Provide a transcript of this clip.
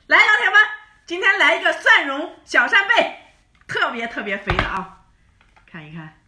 来，老铁们，今天来一个蒜蓉小扇贝，特别肥的啊，看一看。